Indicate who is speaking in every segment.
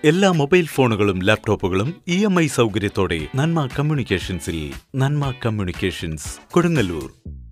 Speaker 1: എല്ലാ മൊബൈൽ ഫോണുകളും ലാപ്ടോപ്പുകളും EMI സൗകര്യത്തോടെ നന്മ കമ്മ്യൂണിക്കേഷൻസിൽ. നന്മ കമ്മ്യൂണിക്കേഷൻസ്, കൊടുങ്ങല്ലൂർ.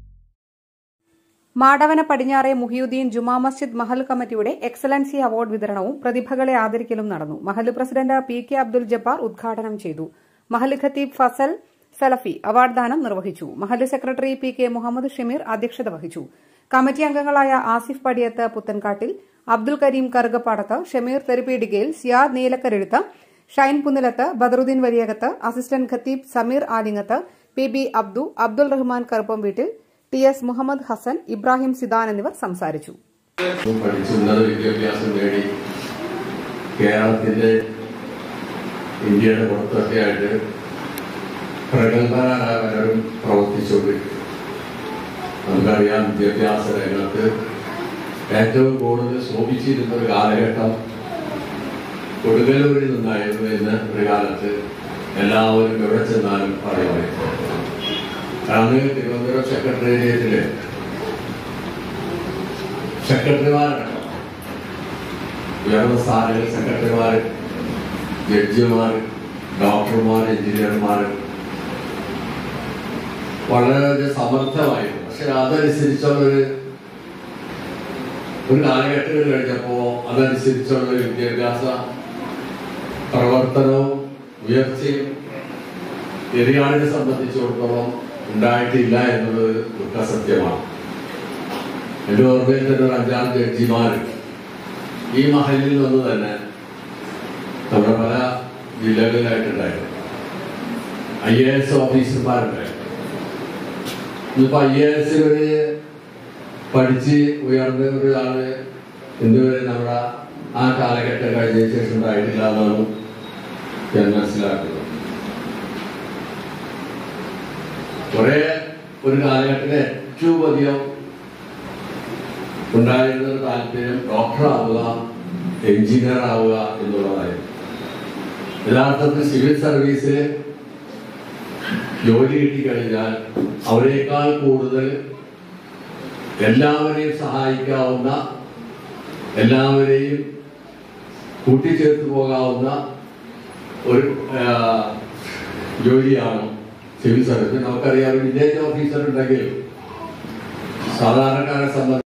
Speaker 2: മാടവന പടിഞ്ഞാറെ മുഹിയുദ്ദീൻ ജുമാ മസ്ജിദ് മഹൽ കമ്മിറ്റിയുടെ എക്സലൻസി അവാർഡ് വിതരണവും പ്രതിഭകളെ ആദരിക്കലും നടന്നു. മഹൽ പ്രസിഡന്റ് PK അബ്ദുൽ ജബ്ബാർ ഉദ്ഘാടനം ചെയ്തു. മഹൽ ഖത്തീബ് ഫസൽ സലഫി അവാർഡ് ദാനം നിർവഹിച്ചു. മഹൽ സെക്രട്ടറി PK മുഹമ്മദ് ഷമീർ അധ്യക്ഷത വഹിച്ചു. കമ്മിറ്റി അംഗങ്ങളായ ആസിഫ് പടിയത്ത് പുത്തൻകാട്ടിൽ, അബ്ദുൽ കരീം കറുകപ്പാടത്ത്, ഷമീർ തെരുപ്പീടികയിൽ, സിയാദ് നീലക്കരെഴുത്ത്, ഷൈൻ പുന്നിലത്ത്, ബദറുദ്ദീൻ വലിയകത്ത്, അസിസ്റ്റന്റ് ഖത്തീബ് സമീർ ആലിങ്ങത്ത്, PB അബ്ദു, അബ്ദുൽ റഹ്മാൻ കറുപ്പം വീട്ടിൽ, TS മുഹമ്മദ് ഹസൻ, ഇബ്രാഹിം സിദാൻ എന്നിവർ സംസാരിച്ചു.
Speaker 3: വിദ്യാഭ്യാസം നേടി കേരളത്തിന്റെ ഇന്ത്യയുടെ പുറത്തൊക്കെയായിട്ട് പ്രഗത്ഭരായവരും പ്രവർത്തിച്ചുകൊണ്ടിരിക്കും. നമുക്കറിയാം, വിദ്യാഭ്യാസ രംഗത്ത് ഏറ്റവും കൂടുതൽ ശോഭിച്ചിരുന്ന ഒരു കാലഘട്ടം കൊടുങ്ങല്ലൂരിൽ നിന്നായിരുന്നു എന്ന് ഒരു കാലത്ത് എല്ലാവരും എവിടെ ചെന്നാലും പറയുമായിരുന്നു. അന്ന് തിരുവനന്തപുരം സെക്രട്ടേറിയറ്റില് സെക്രട്ടറിമാരടക്കം ഉയർന്ന സ്ഥാനങ്ങളിൽ സെക്രട്ടറിമാർ, ജഡ്ജിമാർ, ഡോക്ടർമാർ, എഞ്ചിനീയർമാർ വളരെ സമർത്ഥമായിരുന്നു. പക്ഷെ അതനുസരിച്ചുള്ള ഒരു കാലഘട്ടങ്ങൾ കഴിഞ്ഞപ്പോ അതനുസരിച്ചുള്ള വിദ്യാഭ്യാസ പ്രവർത്തനവും ഉയർച്ചയും എതിരാളിനെ സംബന്ധിച്ചിടത്തോളം ഉണ്ടായിട്ടില്ല എന്നുള്ളത് ദുഃഖസത്യമാണ്. എന്റെ ഓർമ്മയിൽ തന്നെ ഒരു 5-6 ജഡ്ജിമാർ ഈ മഹലിൽ നിന്ന് തന്നെ നമ്മുടെ പല ജില്ലകളിലായിട്ടുണ്ടായിരുന്നു. IAS ഓഫീസർമാരുണ്ടായിരുന്നു. ഇന്നിപ്പോ IAS പഠിച്ച് ഉയർന്ന ഒരാള് ഇന്നുവരെ നമ്മുടെ ആ കാലഘട്ടം കഴിഞ്ഞ ശേഷം ഉണ്ടായിട്ടില്ല എന്നാണ് ഞാൻ മനസ്സിലാക്കുന്നത്. കുറെ ഒരു കാലഘട്ടത്തിൽ ഏറ്റവും അധികം ഉണ്ടായിരുന്ന ഒരു താല്പര്യം ഡോക്ടർ ആവുക, എഞ്ചിനീയർ ആവുക എന്നുള്ളതായിരുന്നു. യഥാർത്ഥത്തിൽ സിവിൽ സർവീസിൽ ജോലി കിട്ടിക്കഴിഞ്ഞാൽ അവരെക്കാൾ കൂടുതൽ എല്ലാവരെയും സഹായിക്കാവുന്ന, എല്ലാവരെയും കൂട്ടിച്ചേർത്ത് പോകാവുന്ന ഒരു ജോലിയാണ് സിവിൽ സർവീസ്. നമുക്കറിയാം, വില്ലേജ് ഓഫീസർ ഉണ്ടെങ്കിൽ സാധാരണക്കാരെ സംബന്ധിച്ച്